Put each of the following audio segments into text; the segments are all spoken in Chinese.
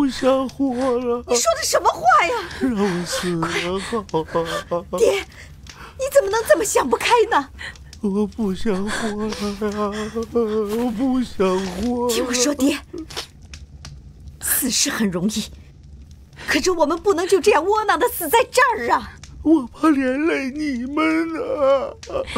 想活了。 你说的什么话呀？ 让我死了好。 爹，你怎么能这么想不开呢？ 我不想活了呀！我不想活了。 听我说，爹，死是很容易，可是我们不能就这样窝囊的死在这儿啊！ 我怕连累你们啊！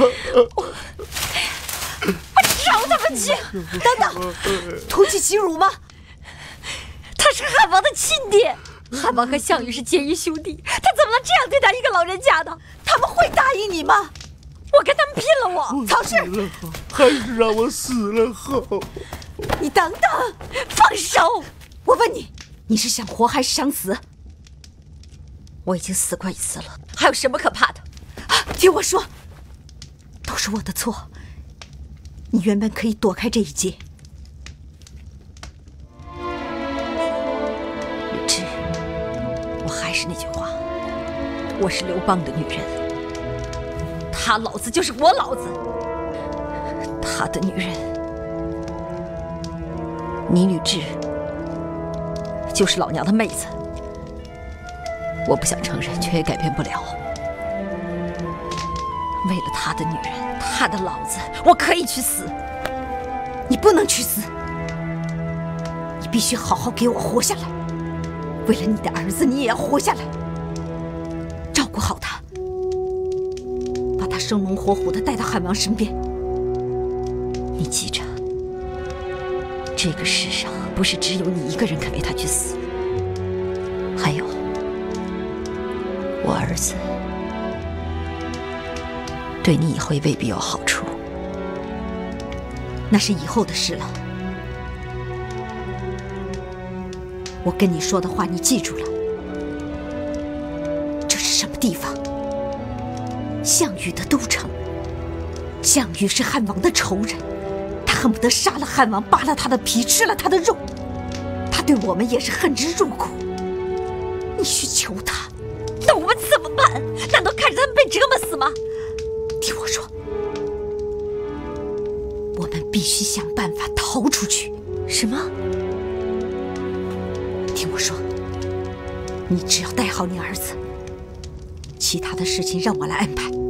我找他们去！ 等等，图其其辱吗？ 他是汉王的亲爹，汉王和项羽是结义兄弟，他怎么能这样对待一个老人家呢？ 他们会答应你吗？ 我跟他们拼了！我曹氏， 还是让我死了好。 你等等， 放手！ 我问你，你是想活还是想死？ 我已经死过一次了，还有什么可怕的？ 听我说，都是我的错。你原本可以躲开这一劫。 吕雉，我还是那句话，我是刘邦的女人，他老子就是我老子，他的女人，你吕雉就是老娘的妹子。我不想承认，却也改变不了。为了他的女人，他的老子，我可以去死。 你不能去死，你必须好好给我活下来。为了你的儿子，你也要活下来，照顾好他，把他生龙活虎的带到汉王身边。 你记着，这个世上不是只有你一个人肯为他去死，还有我儿子对你以后也未必有好处。 那是以后的事了。我跟你说的话，你记住了。这是什么地方？项羽的都城。项羽是汉王的仇人，他恨不得杀了汉王，扒了他的皮，吃了他的肉。他对我们也是恨之入骨。你去求他。 那我们怎么办？难道看着他们被折磨死吗？ 听我说，我们必须想办法逃出去。 什么？ 听我说，你只要带好你儿子，其他的事情让我来安排。